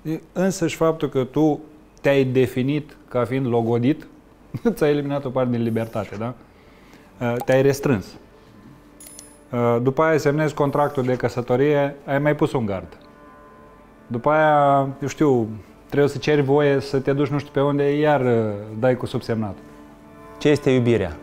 Însăși faptul că tu te-ai definit ca fiind logodit, ți-a eliminat o parte din libertate, da? Te-ai restrâns. După aia semnezi contractul de căsătorie, ai mai pus un gard. După aia, eu știu, trebuie să ceri voie să te duci nu știu pe unde, iar dai cu subsemnat. Ce este iubirea?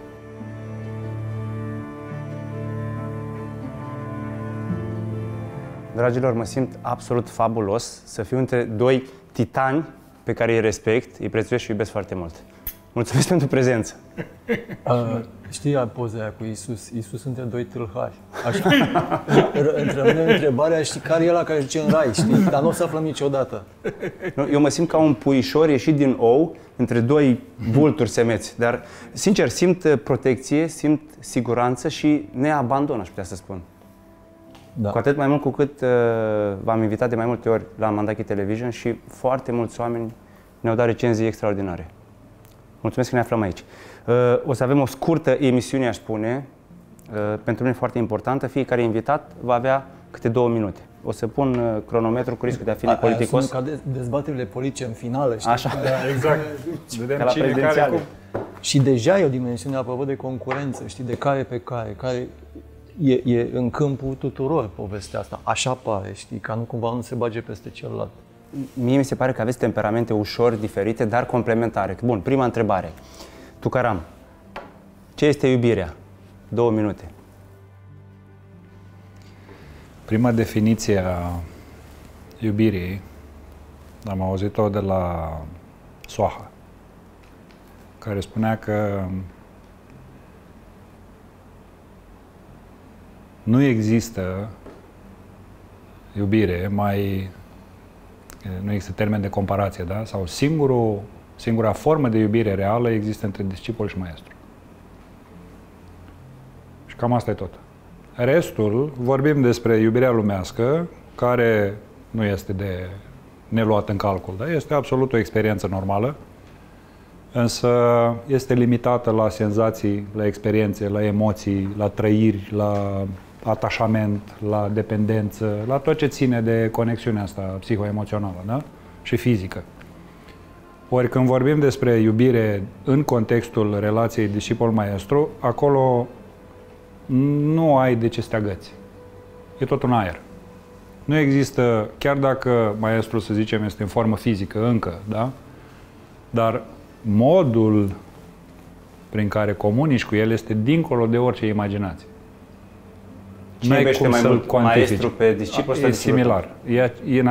Dragilor, mă simt absolut fabulos să fiu între doi titani pe care îi respect, îi prețuiesc și îi iubesc foarte mult. Mulțumesc pentru prezență. Știi poza aia cu Iisus? Iisus între doi tâlhari. Așa? Rămâne întrebarea, știi, care e ăla care zice în rai, știi? Dar nu o să aflăm niciodată. Eu mă simt ca un puișor ieșit din ou între doi vulturi semeți. Dar, sincer, simt protecție, simt siguranță și neabandon, aș putea să spun. Da. Cu atât mai mult cu cât v-am invitat de mai multe ori la Mandachi Television și foarte mulți oameni ne-au dat recenzii extraordinare. Mulțumesc că ne aflăm aici. O să avem o scurtă emisiune, aș spune, pentru mine foarte importantă. Fiecare invitat va avea câte 2 minute. O să pun cronometru cu riscul de a fi nepoliticos. Sunt ca dezbaterile politice în finală, știi? Așa. Da, exact. Vedem cine care cum. Și deja e o dimensiune, apropo de concurență, știi, de care pe care e în câmpul tuturor povestea asta. Așa pare, știi, ca nu cumva nu se bage peste celălalt. Mie mi se pare că aveți temperamente ușor diferite, dar complementare. Bun, prima întrebare. Tucaram, ce este iubirea? 2 minute. Prima definiție a iubirii am auzit-o de la Soaha, care spunea că nu există iubire nu există termen de comparație, da? Sau singura formă de iubire reală există între discipol și maestru. Și cam asta e tot. Restul, vorbim despre iubirea lumească, care nu este de neluat în calcul, da? Este absolut o experiență normală, însă este limitată la senzații, la experiențe, la emoții, la trăiri, la atașament, la dependență, la tot ce ține de conexiunea asta psihoemoțională, da? Și fizică. Ori când vorbim despre iubire în contextul relației discipol-maestru, acolo nu ai de ce să te agăți. E tot un aer. Nu există, chiar dacă maestru, să zicem, este în formă fizică încă, da? Dar modul prin care comunici cu el este dincolo de orice imaginație. Cine iubește mai mult, maestru pe discipol? E similar. E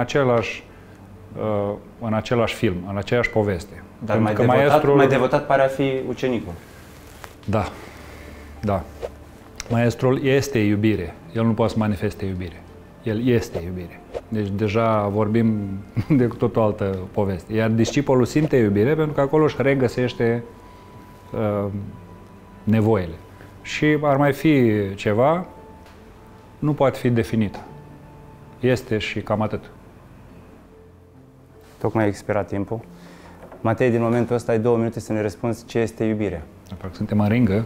în același film, în aceeași poveste. Dar mai devotat pare a fi ucenicul. Da. Da. Maestrul este iubire. El nu poate să manifeste iubire. El este iubire. Deci deja vorbim de tot o altă poveste. Iar discipolul simte iubire pentru că acolo își regăsește nevoile. Și ar mai fi ceva, nu poate fi definită. Este și cam atât. Tocmai a expirat timpul. Matei, din momentul ăsta ai 2 minute să ne răspunzi ce este iubirea. Parcă suntem în ringă.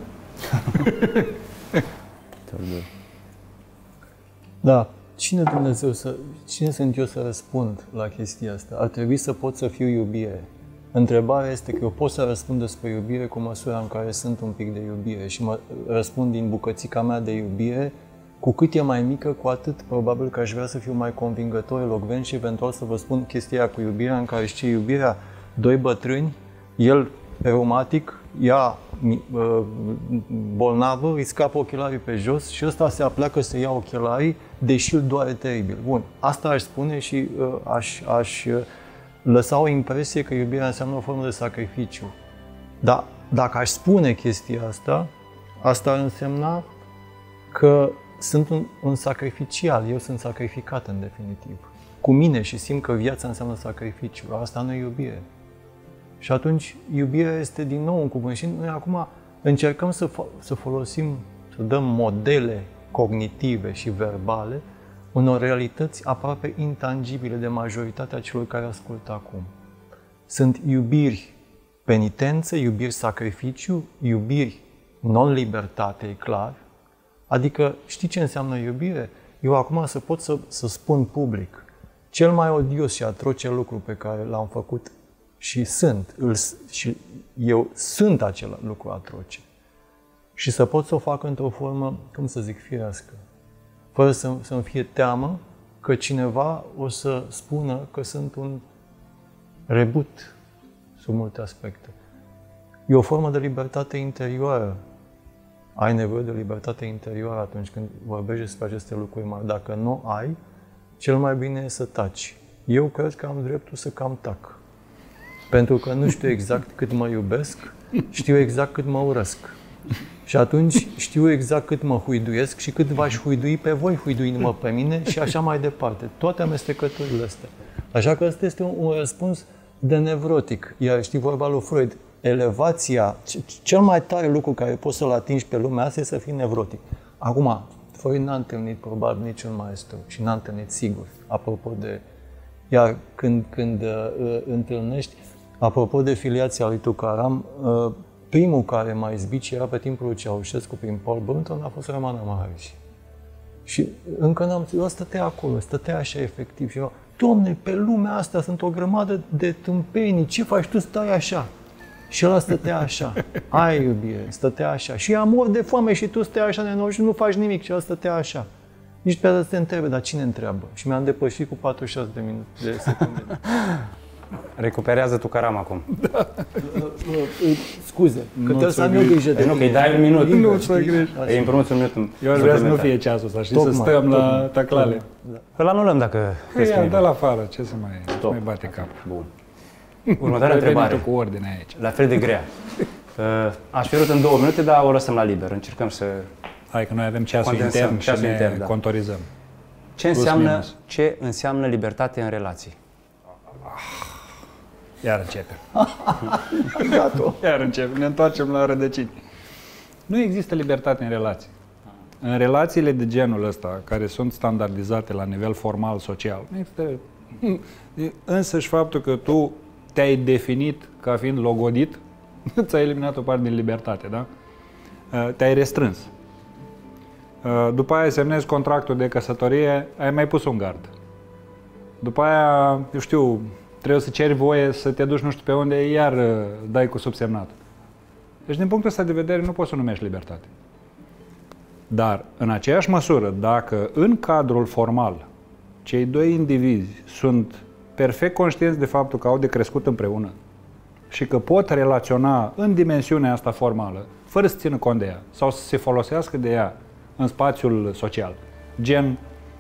Da. Cine sunt eu să răspund la chestia asta? Ar trebui să pot să fiu iubire. Întrebarea este că eu pot să răspund despre iubire cu măsura în care sunt un pic de iubire și răspund din bucățica mea de iubire. Cu cât e mai mică, cu atât probabil că aș vrea să fiu mai convingător, elocvent și eventual să vă spun chestia cu iubirea, în care știi iubirea, 2 bătrâni, el reumatic, ea bolnavă, îi scapă ochelarii pe jos și ăsta se apleacă să ia ochelarii, deși îl doare teribil. Bun, asta aș spune și aș lăsa o impresie că iubirea înseamnă o formă de sacrificiu. Dar dacă aș spune chestia asta, asta ar însemna că sunt un sacrificial, eu sunt sacrificat în definitiv. Cu mine și simt că viața înseamnă sacrificiu, asta nu e iubire. Și atunci iubirea este din nou un cuvânt și noi acum încercăm să folosim, să dăm modele cognitive și verbale unor realități aproape intangibile de majoritatea celor care ascultă acum. Sunt iubiri penitență, iubiri sacrificiu, iubiri non-libertate, e clar. Adică, știi ce înseamnă iubire? Eu acum să pot să spun public, Cel mai odios și atroce lucru pe care l-am făcut și eu sunt acel lucru atroce. Și să pot să o fac într-o formă, cum să zic, firească. Fără să-mi fie teamă că cineva o să spună că sunt un rebut sub multe aspecte. E o formă de libertate interioară. Ai nevoie de libertate interioară atunci când vorbești despre aceste lucruri mari. Dacă nu ai, cel mai bine e să taci. Eu cred că am dreptul să cam tac. Pentru că nu știu exact cât mă iubesc, știu exact cât mă urăsc. Și atunci știu exact cât mă huiduiesc și cât v-aș huidui pe voi, huiduindu-mă pe mine și așa mai departe. Toate amestecăturile astea. Așa că ăsta este un răspuns de nevrotic. Iar știi vorba lui Freud, elevația, cel mai tare lucru care poți să-l atingi pe lumea asta e să fii nevrotic. Acum, Freud n-a întâlnit probabil niciun maestru și n-a întâlnit sigur, apropo de... Iar când întâlnești, apropo de filiația lui Tukaram, primul care m-a izbit și era pe timpul lui Ceaușescu prin Paul Brunton a fost Ramana Maharishi. Și încă n-am zis, stătea acolo, stătea așa efectiv și eu, Doamne, pe lumea asta sunt o grămadă de tâmpenii, ce faci tu, stai așa? Și ăla stătea așa, ai iubire, stătea așa. Și ea mor de foame și tu stai așa nenorocit și nu faci nimic și ăla stătea așa. Nici pe asta să te întrebe, dar cine întreabă? Și mi-am depășit cu 46 de minute, de secunde. Recuperează Tukaram acum. Da. Scuze, că trebuie să am eu grijă de... Nu, că îi dai un minut. Nu ți-o griji. Îi împrumuți un minut. Eu aș vrea să nu fie ceasul ăsta, știi, să stăm la taclale. Îl anulăm dacă crezi că e. Dă-l afară, ce să mai bate cap. Bun. Următoarea întrebare. Cu ordine aici. La fel de grea. Aș fi vrut în 2 minute, dar o lăsăm la liber. Încercăm să... Hai că noi avem ceasul intern și ne contorizăm. Ce înseamnă libertate în relații? Iar începem. Iar începem. Ne întoarcem la rădăcini. Nu există libertate în relații. În relațiile de genul ăsta, care sunt standardizate la nivel formal, social, nu există... Însăși faptul că tu te-ai definit ca fiind logodit, ți-ai eliminat o parte din libertate, da? Te-ai restrâns. După aia semnezi contractul de căsătorie, ai mai pus un gard. După aia, eu știu, trebuie să ceri voie să te duci nu știu pe unde, iar dai cu subsemnat. Deci, din punctul ăsta de vedere, nu poți să numești libertate. Dar, în aceeași măsură, dacă în cadrul formal cei doi indivizi sunt perfect conștienți de faptul că au de crescut împreună și că pot relaționa în dimensiunea asta formală, fără să țină cont de ea, sau să se folosească de ea în spațiul social. Gen,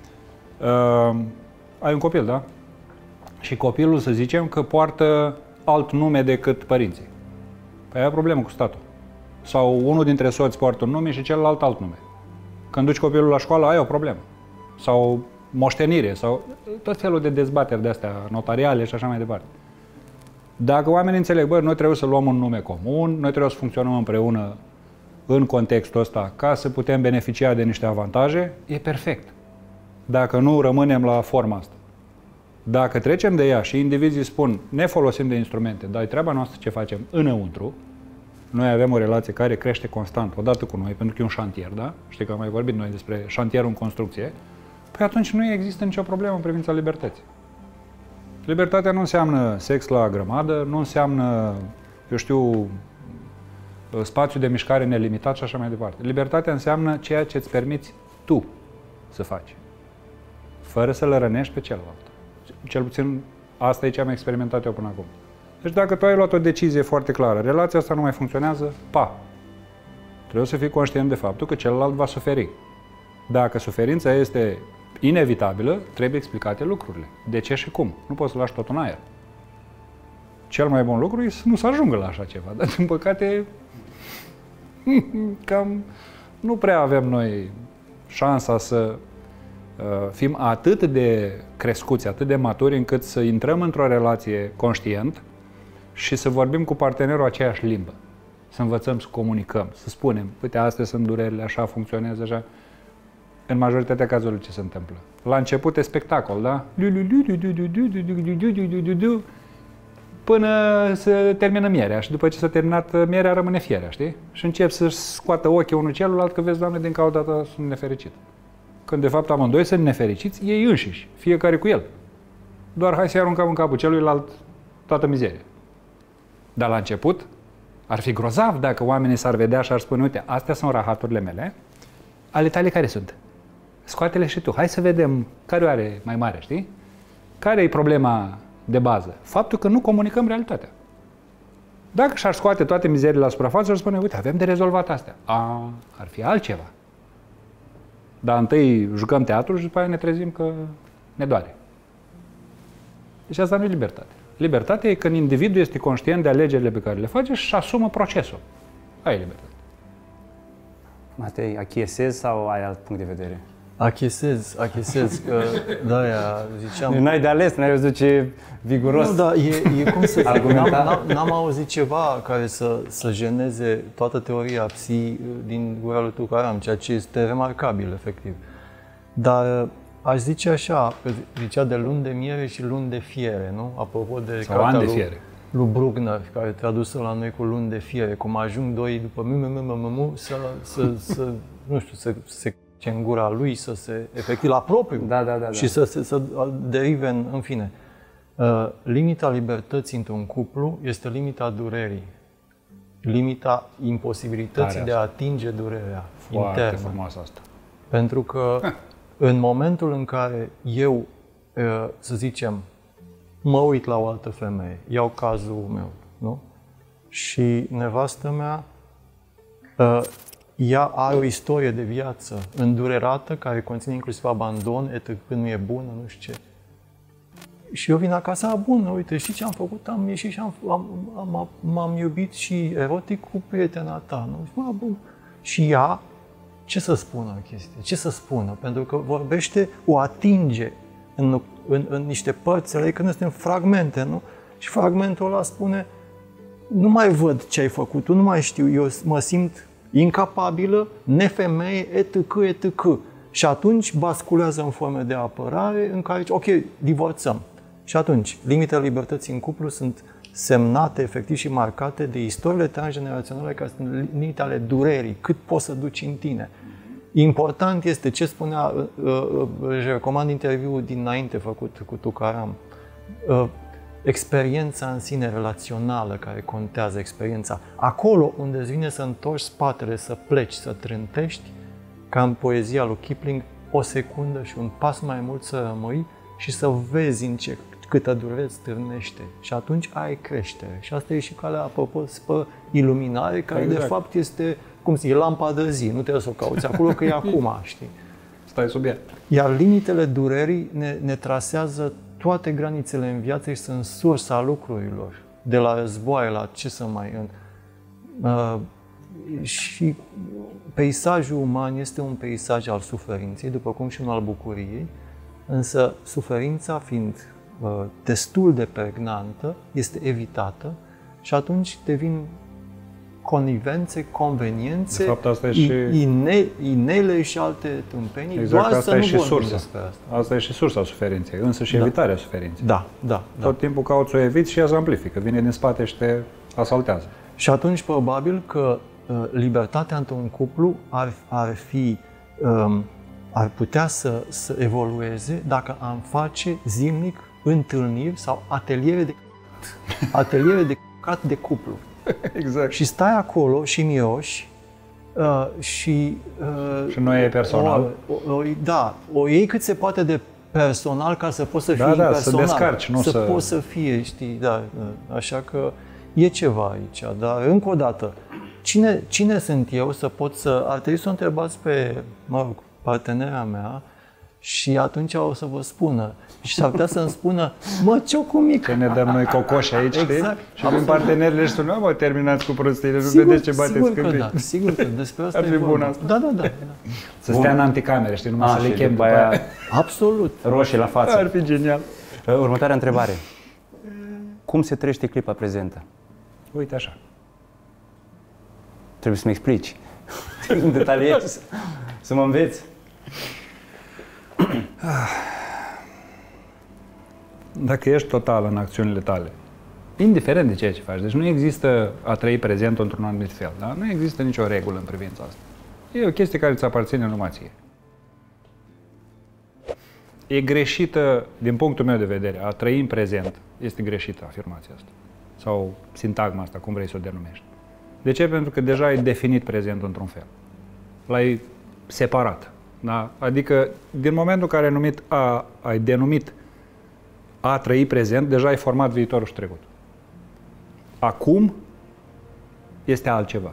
ai un copil, da? Și copilul, să zicem, că poartă alt nume decât părinții. Păi ai o problemă cu statul. Sau unul dintre soți poartă un nume și celălalt alt nume. Când duci copilul la școală, ai o problemă. Sau moștenire, sau tot felul de dezbateri de-astea notariale și așa mai departe. Dacă oamenii înțeleg, bă, noi trebuie să luăm un nume comun, noi trebuie să funcționăm împreună în contextul ăsta ca să putem beneficia de niște avantaje, e perfect. Dacă nu, rămânem la forma asta. Dacă trecem de ea și indivizii spun, ne folosim de instrumente, dar e treaba noastră ce facem înăuntru, noi avem o relație care crește constant, odată cu noi, pentru că e un șantier, da? Știi că am mai vorbit noi despre șantierul în construcție. Păi atunci nu există nicio problemă în privința libertății. Libertatea nu înseamnă sex la grămadă, nu înseamnă, eu știu, spațiu de mișcare nelimitat și așa mai departe. Libertatea înseamnă ceea ce îți permiți tu să faci, fără să-l rănești pe celălalt. Cel puțin asta e ce am experimentat eu până acum. Deci dacă tu ai luat o decizie foarte clară, relația asta nu mai funcționează, trebuie să fii conștient de faptul că celălalt va suferi. Dacă suferința este inevitabilă, trebuie explicate lucrurile. De ce și cum? Nu poți să lași totul în aer. Cel mai bun lucru e să nu se ajungă la așa ceva, dar din păcate cam nu prea avem noi șansa să fim atât de crescuți, atât de maturi, încât să intrăm într-o relație conștient și să vorbim cu partenerul aceeași limbă. Să învățăm să comunicăm, să spunem, uite, astea sunt durerile, așa funcționează, așa. În majoritatea cazurilor ce se întâmplă? La început e spectacol, da? Până se termină mierea și după ce s-a terminat mierea rămâne fierea, știi? Și încep să-și scoată ochii unul celuilalt că vezi, Doamne, din cauza ta sunt nefericit. Când de fapt amândoi sunt nefericiți, ei înșiși, fiecare cu el. doar hai să aruncăm în capul celuilalt toată mizeria. Dar la început, ar fi grozav dacă oamenii s-ar vedea și ar spune, uite, astea sunt rahaturile mele, ale tale care sunt? Scoate-le și tu. Hai să vedem care o are mai mare, știi? Care e problema de bază? Faptul că nu comunicăm realitatea. Dacă și-ar scoate toate mizeriile la suprafață, ar spune, uite, avem de rezolvat astea. Ar fi altceva. Dar întâi jucăm teatru și după aia ne trezim că ne doare. Deci asta nu e libertate. Libertatea e când individul este conștient de alegerile pe care le face și asumă procesul. Aia e libertate. Matei, achiesezi sau ai alt punct de vedere? Achesez, că de-aia ziceam... N-ai de ales, n-ai văzut ce viguros. Nu, dar e cum să zic, n-am auzit ceva care să jeneze toată teoria psi din gura lui Tukaram, ceea ce este remarcabil, efectiv. Dar aș zice așa, că zicea de luni de miere și luni de fiere, nu? Apropo de cartea lui Bruckner, care e tradusă la noi cu luni de fiere, cum ajung doi după să se în gura lui, să se efectiv la propriu și să derive în fine. Limita libertății într-un cuplu este limita durerii. Limita imposibilității de a atinge durerea internă. Foarte frumoasă asta. Pentru că în momentul în care eu, să zicem, mă uit la o altă femeie, iau cazul meu, nu? Și nevastă mea, ea are o istorie de viață îndurerată, care conține inclusiv abandon, etc., nu e bună, nu știu ce. Și eu vin acasă, bună, uite, știi ce am făcut? Am ieșit și m-am iubit și erotic cu prietena ta, nu? Bun. Și ea, ce să spună chestia? Ce să spună? Pentru că vorbește, o atinge în niște părți, că noi suntem fragmente, nu? Și fragmentul ăla spune, nu mai văd ce ai făcut, nu mai știu, eu mă simt incapabilă, nefemeie, etc. Și atunci basculează în forme de apărare în care zice, ok, divorțăm. Și atunci, limitele libertății în cuplu sunt semnate, efectiv și marcate de istoriile transgeneraționale care sunt limite ale durerii, cât poți să duci în tine. Important este ce spunea, își recomand interviul dinainte făcut cu Tukaram, experiența în sine relațională care contează, experiența. Acolo unde îți vine să întorci spatele, să pleci, să trântești, ca în poezia lui Kipling, o secundă și un pas mai mult să rămâi și să vezi în câtă durere îți stârnește. Și atunci ai creștere. Și asta e și calea, apropo, spre iluminare, care de fapt este, cum zice, lampa de zi. Nu trebuie să o cauți acolo, că e acum, știi? Stai sub ea. Iar limitele durerii ne trasează toate granițele în viață și sunt sursa lucrurilor. De la războaie, la ce să mai... Și peisajul uman este un peisaj al suferinței, după cum și unul al bucuriei, însă suferința fiind destul de pregnantă, este evitată și atunci devin conivențe, conveniențe, de fapt, asta e și... inele și alte tâmpenii, exact, doar asta să e nu și vorbim sursa. despre asta. Asta e și sursa suferinței, însă și evitarea suferinței. Da. Tot timpul cauți să o eviți și ea se amplifică, vine din spate și te asaltează. Și atunci, probabil că libertatea într-un cuplu ar putea să evolueze dacă am face zilnic întâlniri sau ateliere de căcat de cuplu. Exact. Și stai acolo și mioși și nu e personal. O iei cât se poate de personal ca să poți să fii personal. să descarci, nu să... poți să fie, știi, așa că e ceva aici, dar încă o dată, cine sunt eu să pot să... Ar trebui să o întrebați pe, partenera mea și atunci o să vă spună. Și s-ar putea să-mi spună, ciocul mic. Că ne dăm noi cocoși aici, exact, știi? Și vin partenerile și spun, terminați cu prostiile, nu vedeți ce bateți câmpii. Sigur că despre asta ar fi bun asta. Da. Să stea în anticamere, știi, numai să le chem după aia absolut. Roșii la față. Ar fi genial. Următoarea întrebare. Cum se trăiește clipa prezentă? Uite așa. Trebuie să-mi explici. În detaliez. Să mă înveți. Dacă ești total în acțiunile tale, indiferent de ceea ce faci, deci nu există a trăi prezentul într-un anumit fel, da? Nu există nicio regulă în privința asta. E o chestie care îți aparține numai ție. E greșită, din punctul meu de vedere, a trăi în prezent. Este greșită afirmația asta. Sau sintagma asta, cum vrei să o denumești. De ce? Pentru că deja ai definit prezentul într-un fel. L-ai separat. Da? Adică, din momentul în care ai denumit a trăi prezent, deja ai format viitorul și trecut. Acum este altceva.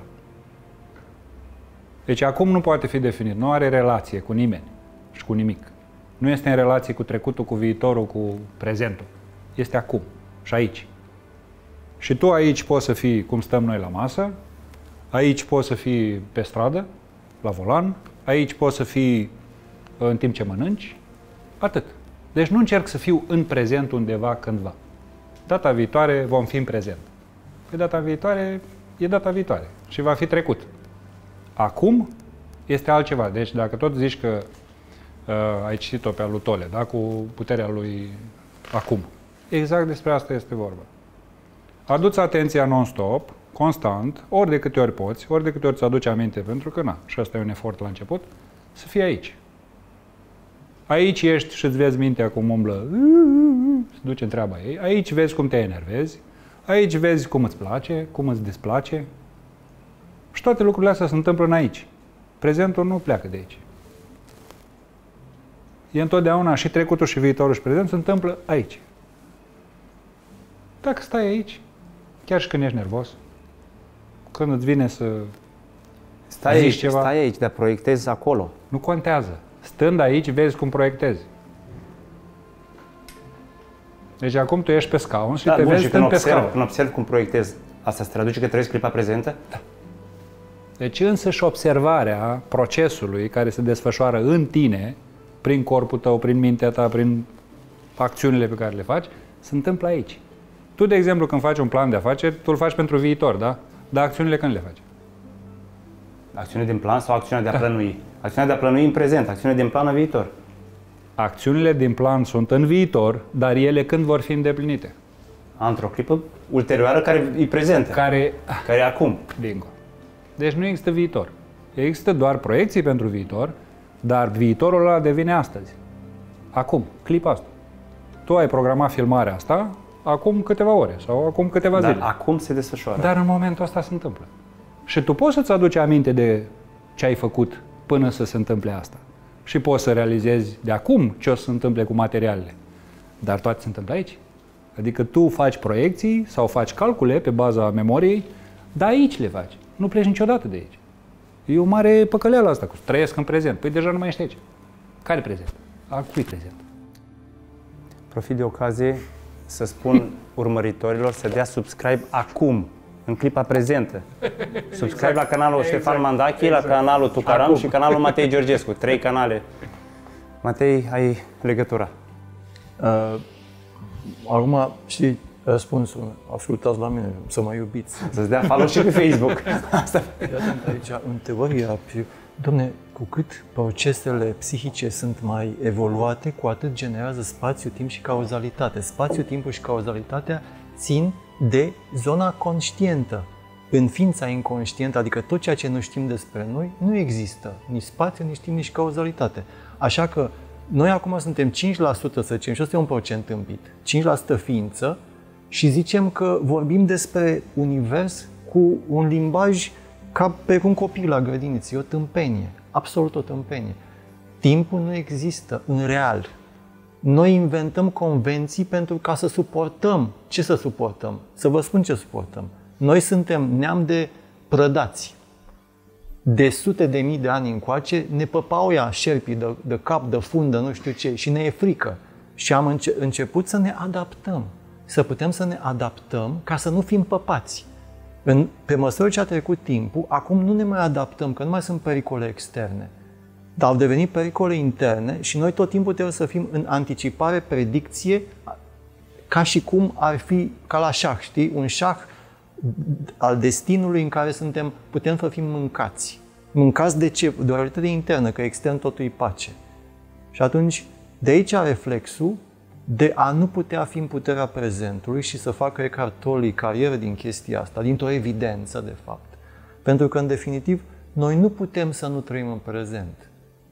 Deci acum nu poate fi definit. Nu are relație cu nimeni și cu nimic. Nu este în relație cu trecutul, cu viitorul, cu prezentul. Este acum și aici. Și tu aici poți să fii cum stăm noi la masă, aici poți să fii pe stradă, la volan, aici poți să fii în timp ce mănânci, atât. Deci nu încerc să fiu în prezent undeva, cândva. Data viitoare vom fi în prezent. Păi data viitoare e data viitoare și va fi trecut. Acum este altceva. Deci dacă tot zici că ai citit-o pe lui Tole, da? Cu puterea lui acum. Exact despre asta este vorba. Adu-ți atenția non-stop, constant, ori de câte ori poți, ori de câte ori ți-aduci aminte, pentru că, și asta e un efort la început, să fii aici. Aici ești și îți vezi mintea cum umblă, se duce în treaba ei. Aici vezi cum te enervezi, aici vezi cum îți place, cum îți displace. Și toate lucrurile astea se întâmplă în aici. Prezentul nu pleacă de aici. E întotdeauna și trecutul și viitorul și prezentul se întâmplă aici. Dacă stai aici, chiar și când ești nervos, când îți vine să zici ceva... Stai aici, dar proiectezi acolo. Nu contează. Stând aici, vezi cum proiectezi. Deci acum tu ești pe scaun și te vezi stând pe scaun. Când observi cum proiectezi, asta se traduce că trăiești clipa prezentă? Da. Deci însăși observarea procesului care se desfășoară în tine, prin corpul tău, prin mintea ta, prin acțiunile pe care le faci, se întâmplă aici. Tu, de exemplu, când faci un plan de afaceri, tu îl faci pentru viitor, da? Dar acțiunile când le faci? Acțiunea din plan sau acțiunea de a plănui? Acțiunea de a plănui în prezent, acțiunea din plan în viitor. Acțiunile din plan sunt în viitor, dar ele când vor fi îndeplinite? Într-o clipă ulterioară care e prezentă. Care e acum. Bingo. Deci nu există viitor. Există doar proiecții pentru viitor, dar viitorul ăla devine astăzi. Acum, clipa asta. Tu ai programat filmarea asta acum câteva ore sau acum câteva zile. Dar acum se desfășoară. Dar în momentul ăsta se întâmplă. Și tu poți să-ți aduci aminte de ce ai făcut până să se întâmple asta. Și poți să realizezi de acum ce o să se întâmple cu materialele. Dar toate se întâmplă aici. Adică tu faci proiecții sau faci calcule pe baza memoriei, dar aici le faci. Nu pleci niciodată de aici. E o mare păcăleală asta, cu trăiesc în prezent. Păi deja nu mai ești aici. Care prezent? A cui prezent? Profit de ocazie să spun urmăritorilor să dea subscribe acum, în clipa prezentă. Subscribe la canalul Ștefan Mandachi, la canalul Tucaram și canalul Matei Georgescu. 3 canale. Matei, ai legătura. Acum știi răspunsul. Ascultați la mine, să mă iubiți. Să-ți dea follow și pe Facebook. Asta. Aici, în teoria, dom'le, cu cât procesele psihice sunt mai evoluate, cu atât generează spațiu, timp și cauzalitate. Spațiu, timpul și cauzalitatea țin de zona conștientă. În ființa inconștientă, adică tot ceea ce nu știm despre noi, nu există nici spațiu, nici timp, nici cauzalitate. Așa că noi acum suntem 5%, să zicem, și ăsta e un procent împit, 5% ființă și zicem că vorbim despre univers cu un limbaj ca pe un copil la grădiniță, e o tâmpenie, absolut o tâmpenie. Timpul nu există în real. Noi inventăm convenții pentru ca să suportăm. Ce să suportăm? Să vă spun ce suportăm. Noi suntem neam de prădați. De sute de mii de ani încoace ne păpau ea șerpii de cap, de fundă, nu știu ce, și ne e frică. Și am început să ne adaptăm. Să putem să ne adaptăm ca să nu fim păpați. Pe măsură ce a trecut timpul, acum nu ne mai adaptăm, că nu mai sunt pericole externe. Dar au devenit pericole interne și noi tot timpul trebuie să fim în anticipare, predicție, ca și cum ar fi ca la șah, știi? Un șah al destinului în care putem să fim mâncați. Mâncați de ce? De o realitate internă, că extern totul e pace. Și atunci, de aici reflexul de a nu putea fi în puterea prezentului și să facă Eckhart Tolle carieră din chestia asta, dintr-o evidență, de fapt. Pentru că, în definitiv, noi nu putem să nu trăim în prezent.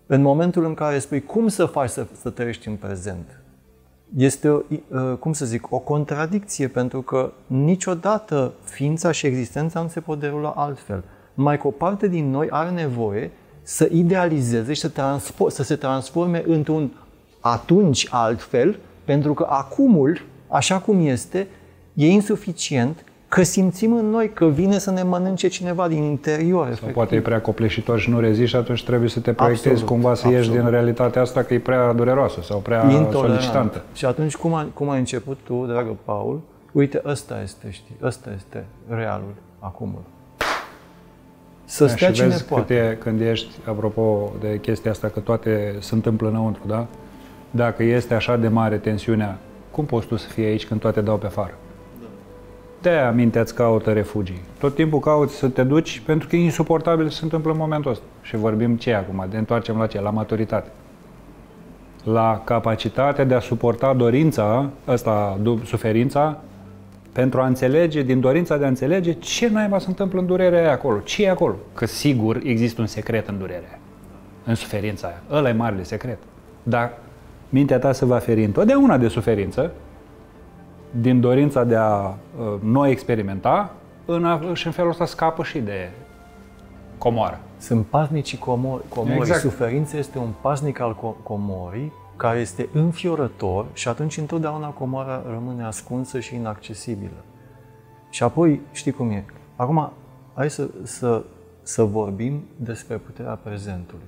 În momentul în care spui cum să faci să trăiești în prezent, este, cum să zic, o contradicție, pentru că niciodată ființa și existența nu se pot derula altfel. Numai că o parte din noi are nevoie să idealizeze și să se transforme într-un atunci altfel, pentru că acumul, așa cum este, e insuficient, că simțim în noi că vine să ne mănânce cineva din interior. Sau poate e prea copleșitor și nu reziști și atunci trebuie să te proiectezi cumva să ieși din realitatea asta că e prea dureroasă sau prea solicitantă. Și atunci cum ai început tu, dragă Paul? Uite, ăsta este, știi, ăsta este realul, acumul. Să stea cine poate. Când ești, apropo de chestia asta, că toate se întâmplă înăuntru, da? Dacă este așa de mare tensiunea, cum poți tu să fii aici când toate dau pe afară? De-aia mintea îți caută refugii. Tot timpul cauți să te duci pentru că e insuportabil să se întâmplă în momentul ăsta. Și vorbim ce acum? De întoarcem la ce? La maturitate. La capacitatea de a suporta dorința, suferința, pentru a înțelege, din dorința de a înțelege ce naiba se întâmplă în durerea aia acolo. Ce e acolo? Că sigur există un secret în durerea aia, în suferința aia. Ăla e marele secret. Dar mintea ta se va feri întotdeauna de suferință, din dorința de a noi experimenta, și în felul ăsta scapă și de comoară. Sunt pasnicii comorii. Exact. Suferința este un pasnic al comorii care este înfiorător și atunci întotdeauna comoara rămâne ascunsă și inaccesibilă. Și apoi, știi cum e? Acum, hai să vorbim despre puterea prezentului.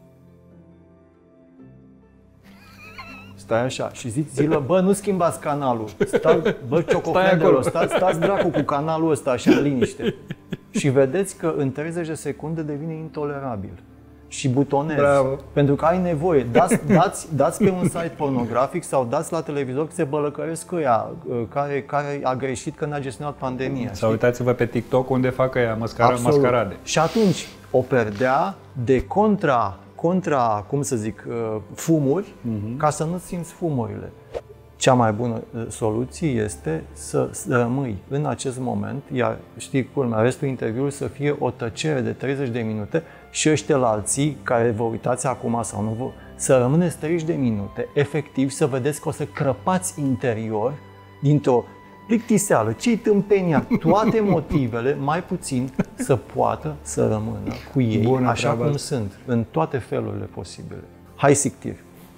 Stai așa și zi-lă, bă, nu schimbați canalul. Bă, ciocofendelor, stați dracu cu canalul ăsta așa în liniște. Și vedeți că în 30 de secunde devine intolerabil. Și butonezi. Bravo. Pentru că ai nevoie. Dați pe un site pornografic sau dați la televizor că se bălăcăresc ăia care a greșit când a gestionat pandemia. Sau uitați-vă pe TikTok unde fac ăia mascarade. Și atunci o perdea de contra, cum să zic, fumuri, ca să nu simți fumurile. Cea mai bună soluție este să rămâi în acest moment, iar știi culmea, restul interviului să fie o tăcere de 30 de minute și ăștia la alții care vă uitați acum sau nu vă, să rămâneți 30 de minute, efectiv să vedeți că o să crăpați interior dintr-o plictiseală, ce-i tâmpenia, toate motivele, mai puțin, să poată să rămână cu ei, bună așa treabă. Cum sunt, în toate felurile posibile. Hai, sictir!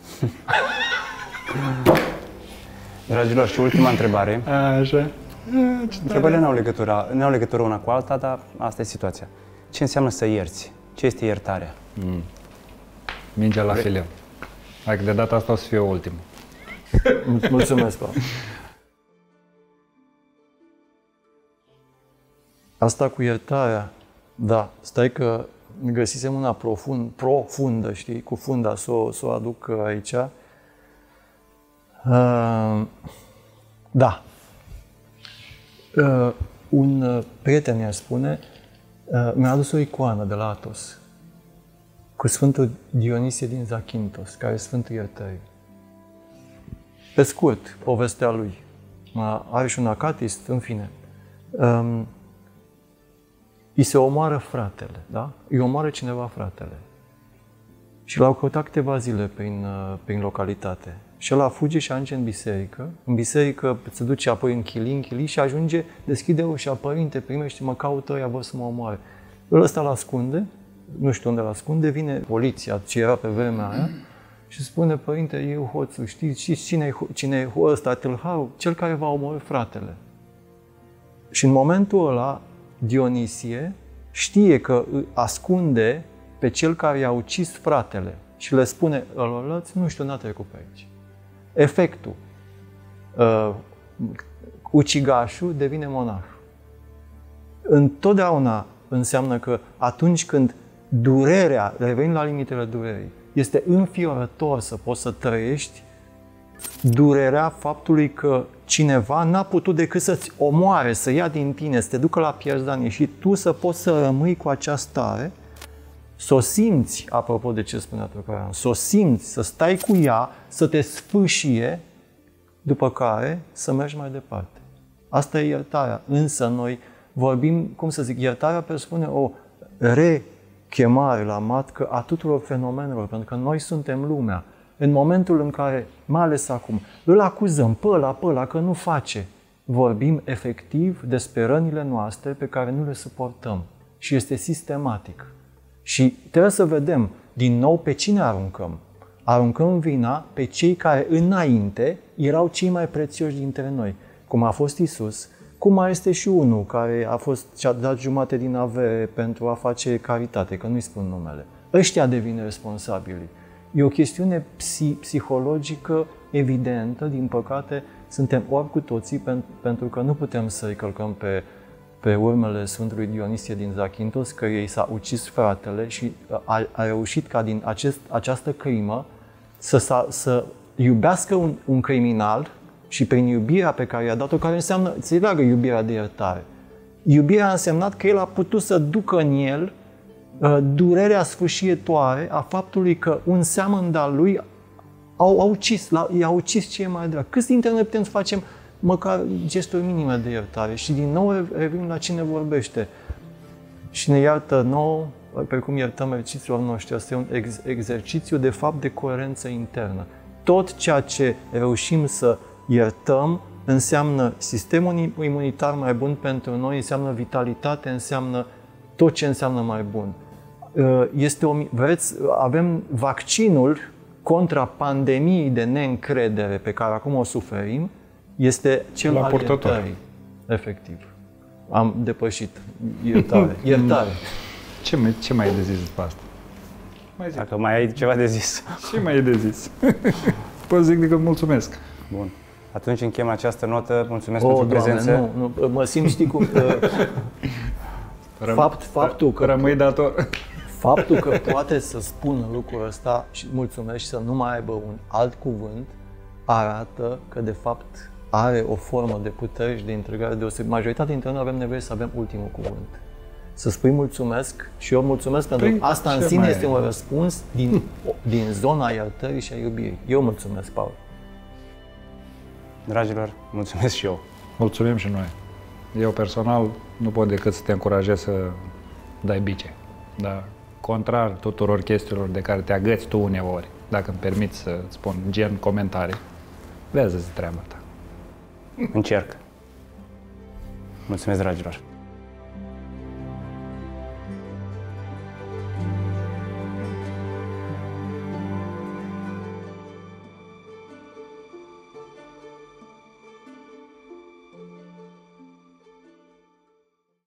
Dragilor, și ultima întrebare. Așa. Întrebările n-au legătură una cu alta, dar asta e situația. Ce înseamnă să ierți? Ce este iertarea? Mingea la fileu. Hai că de data asta o să fie ultimul. Mulțumesc, Paul. Asta cu iertarea, da, stai că găsisem una profundă, știi, cu funda, să o aduc aici. Da. Un prieten mi-ar spune, mi-a adus o icoană de la Athos cu Sfântul Dionisie din Zakynthos, care e Sfântul Iertării. Pe scurt, povestea lui. Are și un acatist, în fine. Îi se omoară fratele, da? Îi omoară cineva fratele. Și l-au căutat câteva zile prin localitate. Și ăla fuge și ajunge în biserică. În biserică se duce apoi în chilii și ajunge, deschide ușa, părinte, primește, mă caută ăia, vor să mă omoare. Ăsta l-ascunde, nu știu unde l-ascunde, vine poliția, ce era pe vremea aia, și spune, părinte, eu hoțul, știți cine e ăsta, tâlharul? Cel care va omorî fratele. Și în momentul ăla, Dionisie știe că ascunde pe cel care i-a ucis fratele și le spune, ălălăți, nu știu, n-a trecut pe aici. Efectul. Ucigașul devine monah. Întotdeauna înseamnă că atunci când durerea, revenind la limitele durerii, este înfiorător să poți să trăiești durerea faptului că cineva n-a putut decât să-ți omoare, să ia din tine, să te ducă la pierzanie și tu să poți să rămâi cu această stare, să o simți, apropo de ce spunea Trocaran, să o simți, să stai cu ea, să te sfâșie, după care să mergi mai departe. Asta e iertarea. Însă noi vorbim, cum să zic, iertarea presupune o chemare la matcă a tuturor fenomenelor, pentru că noi suntem lumea. În momentul în care, mai ales acum, îl acuzăm pe ăla că nu face, vorbim efectiv despre rănile noastre pe care nu le suportăm. Și este sistematic. Și trebuie să vedem din nou pe cine aruncăm. Aruncăm vina pe cei care înainte erau cei mai prețioși dintre noi. Cum a fost Isus, cum mai este și unul care și-a dat jumate din avere pentru a face caritate, că nu-i spun numele. Ăștia devin responsabili. E o chestiune psihologică evidentă, din păcate, suntem ori cu toții, pentru că nu putem să-i călcăm pe urmele Sfântului Dionisie din Zakhinthos, că ei s-a ucis fratele și a reușit ca din această crimă să iubească un criminal și prin iubirea pe care i-a dat-o, care înseamnă, se leagă iubirea de iertare. Iubirea a însemnat că el a putut să ducă în el durerea sfâșietoare a faptului că un seamăn de-al lui i-a ucis cei mai dragi. Câți dintre noi putem să facem măcar gesturi minime de iertare? Și din nou revin la cine vorbește. Și ne iartă nouă, precum iertăm răciților noștri. Asta e un exercițiu, de fapt, de coerență internă. Tot ceea ce reușim să iertăm înseamnă sistemul imunitar mai bun pentru noi, înseamnă vitalitate, înseamnă tot ce înseamnă mai bun. Avem vaccinul contra pandemiei de neîncredere pe care acum o suferim, este cel al iertării. Efectiv. Am depășit. Iertare. Ce mai ai de zis după asta? Dacă mai ai ceva de zis. Ce mai ai de zis? Pot zic decât mulțumesc. Bun. Atunci încheiem această notă. Mulțumesc pentru prezență. Doamne, nu, mă simt, știi cum... Faptul că rămâi dator. Faptul că poate să spună lucrul ăsta și mulțumesc și să nu mai aibă un alt cuvânt arată că de fapt are o formă de putere și de integrare deosebită. Majoritatea dintre noi avem nevoie să avem ultimul cuvânt. Să spui mulțumesc și eu mulțumesc pentru că asta în sine este un răspuns din zona iertării și a iubirii. Eu mulțumesc, Paul. Dragilor, mulțumesc și eu. Mulțumim și noi. Eu personal nu pot decât să te încurajez să dai bice. Dar contrar tuturor chestiilor de care te agăți tu uneori, dacă îmi permiți să spun gen comentarii, vezi treaba ta. Încerc. Mulțumesc, dragilor.